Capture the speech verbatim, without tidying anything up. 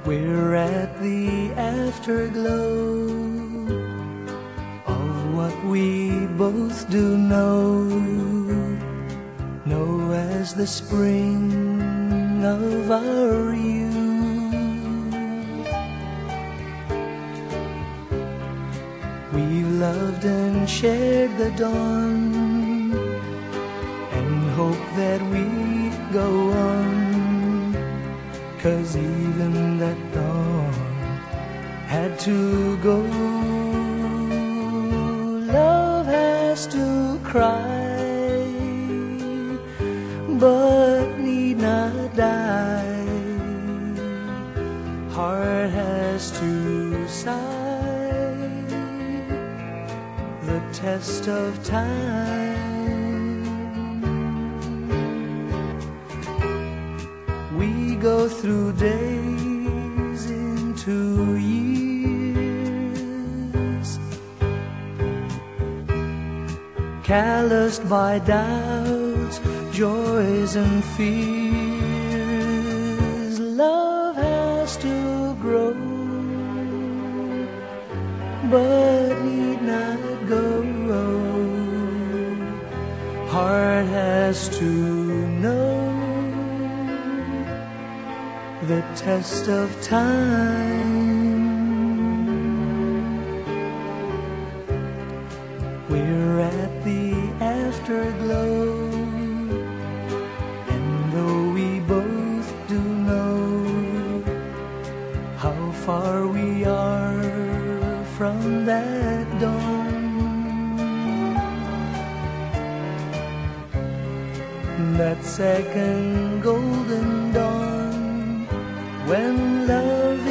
We're at the afterglow of what we both do know, know as the spring of our youth. We've loved and shared the dawn and hope that we go on, 'cause even that dawn had to go. Love has to cry, but need not die. Heart has to sigh, the test of time. We go through days into years, calloused by doubts, joys and fears. Love has to grow, but need not go. Heart has to know the test of time. We're at the afterglow, and though we both do know how far we are from that dawn, that second golden dawn when love